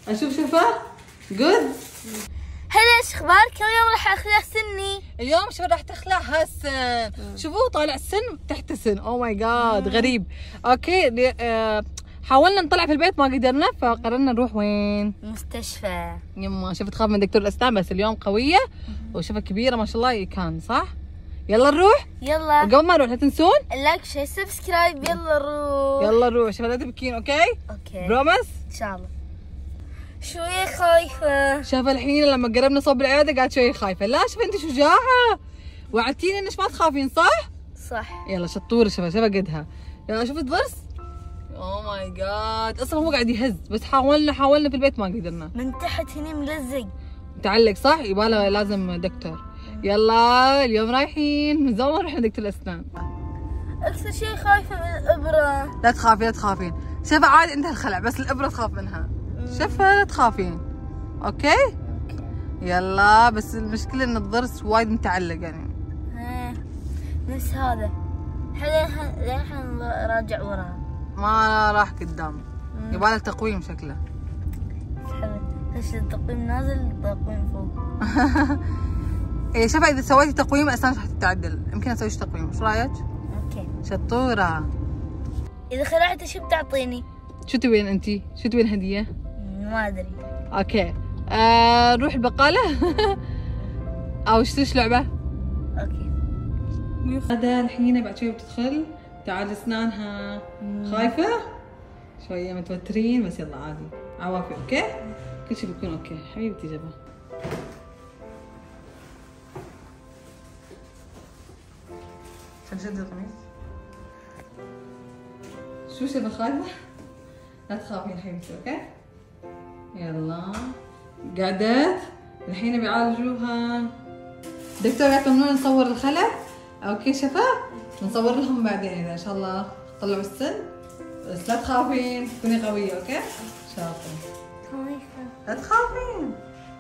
اشوف شوفه جود. هلا ايش اخبارك؟ كم يوم راح اخلع سني؟ اليوم شو راح تخلع هالسن. شوفوا طالع السن تحت السن. اوه ماي جاد غريب. اوكي حاولنا نطلع في البيت ما قدرنا، فقررنا نروح وين؟ مستشفى. يما شفت تخاف من دكتور الاسنان بس اليوم قويه وشوفها كبيره ما شاء الله كان صح. يلا نروح. يلا وقبل ما نروح لا تنسون لايك شير سبسكرايب. يلا نروح. يلا نروح. شوفها لا تبكين. اوكي برومس ان شاء الله. شوية خايفة. شايفه الحين لما قربنا صوب العياده قالت شوي خايفه. لا شوفي انت شجاعه وعدتيني انك ما تخافين صح؟ صح. يلا شطوره. شوفها قدها. يلا شوفي الضرس. اوه ماي جاد اصلا هو قاعد يهز بس حاولنا في البيت ما قدرنا. من تحت هني ملزق متعلق صح؟ يباله لازم دكتور. يلا اليوم رايحين. من زمان رحنا دكتور الاسنان. اكثر شيء خايفة من الابرة. لا تخافي لا تخافين. شوفي عادي عندها الخلع بس الابره تخاف منها. شوفها لا تخافين. اوكي يلا. بس المشكله ان الضرس وايد متعلق يعني. نفس هذا. للحين راجع وراه ما راح قدام. يباله تقويم شكله. هش التقويم نازل التقويم فوق. ايه شوفي اذا سويتي تقويم اسنانك راح تتعدل. يمكن اسوي تقويم. ايش رايك؟ اوكي شطوره. اذا خلعت شو بتعطيني؟ شو تبين انتي؟ شو تبين هديه؟ ما ادري. اوكي نروح البقاله او اشتريش لعبه. اوكي هذا الحين بعد شوي بتدخل تعال اسنانها. خايفه شويه متوترين بس يلا عادي عوافي. اوكي كل شيء بيكون اوكي حبيبتي. جبه عشان شد القميص. شو شبه خايفه؟ لا تخافي يا حبيبتي. اوكي يلا قعدت. الحين بيعالجوها. دكتور يعطونا نصور الخلع. اوكي شفا نصور لهم بعدين اذا ان شاء الله طلعوا السن. بس لا تخافين كوني قويه. اوكي شاطره. خايفة. لا تخافين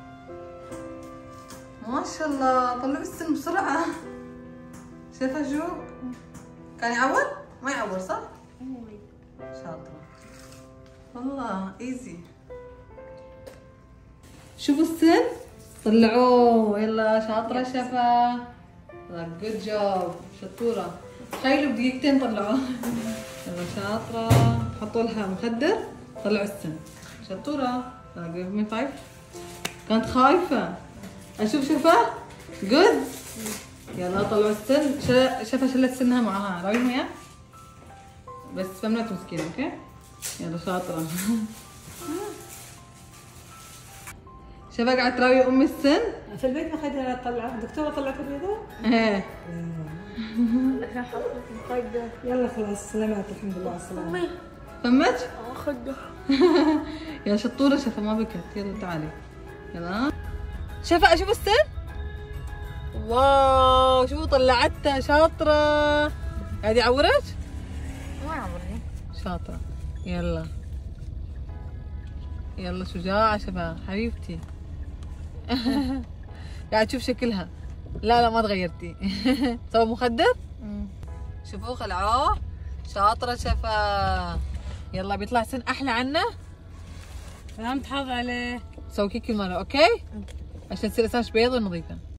ما شاء الله طلعوا السن بسرعه. شايفه شو كان يعور؟ ما يعور صح؟ شاطره والله ايزي. شوفوا السن طلعوه. يلا شاطره شفا. جود جوب شطوره. تخيلوا بدقيقتين طلعوه. يلا شاطره. حطوا لها مخدر طلعوا السن. شطوره. من 5 كانت خايفه. اشوف شوفه جود. يلا طلعوا السن. شفا شلت سنها معها. راويهم وياه بس ممنوع تمسكين. اوكي يلا شاطره. شفا قاعد تراوي امي السن في البيت. ما خليتها تطلع الدكتوره طلعت البيضه. ايه يلا خلاص سلامات الحمد لله على السلامه. فمت؟ خده. يا شطوره. شفا ما بكت. يلا تعالي يلا. شفا اشوف السن. واو شوفوا طلعتها شاطره. قاعد يعورك؟ ما يعورني. شاطره. يلا يلا شجاعه شفا حبيبتي. قاعد تشوف شكلها. لا ما تغيرتي. سوى مخدر. شوفوا خلعوه. شاطره شفا. يلا بيطلع سن احلى عنه. فهمت حظ عليه. سوي كيكي ماله. اوكي عشان تصير اسنانك بيض ونظيفه.